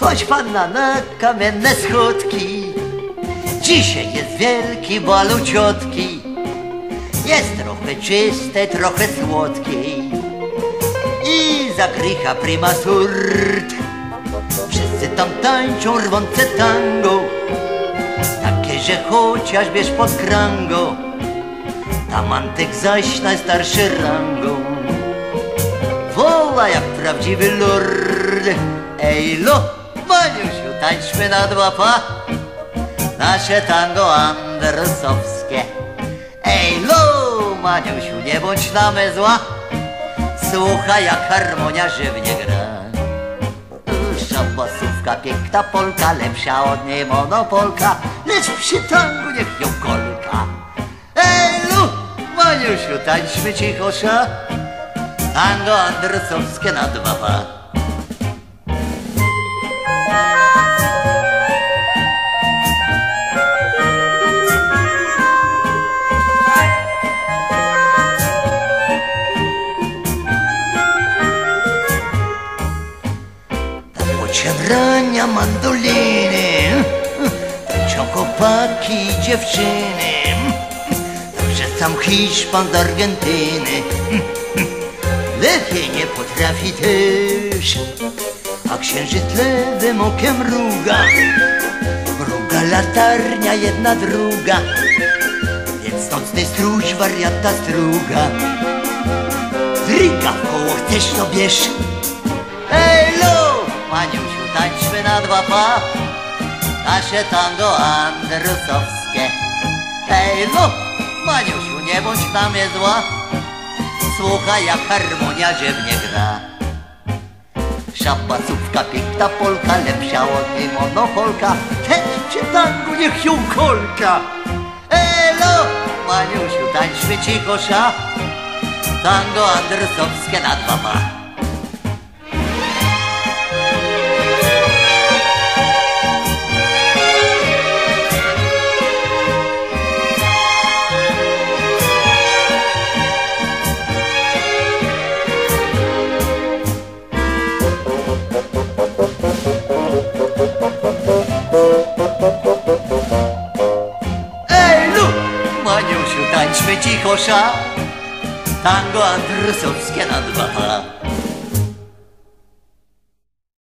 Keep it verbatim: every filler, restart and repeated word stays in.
Chodź panna na kamienne schodki, dzisiaj jest wielki bal u ciotki. Jest trochę czyste, trochę słodkiej i zagrycha prima surt. Wszyscy tam tańczą rwące tango, takie, że chociaż bierz pod krango. Tam Antek zaś najstarszy rangą woła jak prawdziwy lord. Ej lo, Maniusiu, tańczmy na dwa pa, nasze tango andersowskie. Ej lo, Maniusiu, nie bądź na me zła, słuchaj jak harmonia żywnie gra. Szabasówka, piękna polka, lepsza od niej monopolka, lecz przy tangu niech ją kolka. Ej lu, Maniusiu, tańczmy cichosza, tango andersowskie na dwa pa. Rania mandoliny, tańczą chłopaki i dziewczyny, także sam Hiszpan z Argentyny lepiej nie potrafi też. A księżyc lewym okiem mruga, mruga latarnia jedna druga, więc nocny stróż wariata struga. Dryga w koło chcesz to bierz. Ej lo, Maniusiu, tańczmy na dwa pa, nasze tango andersowskie. Hej no, Maniusiu, nie bądź na mnie zła, słuchaj jak harmonia żywnie gra. Szabasówka, piękna polka, lepsza od niej monopolka, też przy tangu niech ją kolka. Hej no, Maniusiu, tańczmy cichosza, tango andersowskie na dwa pa. Ej lu, Maniusiu, tańczmy cichosza, tango andersowskie na dwa pa.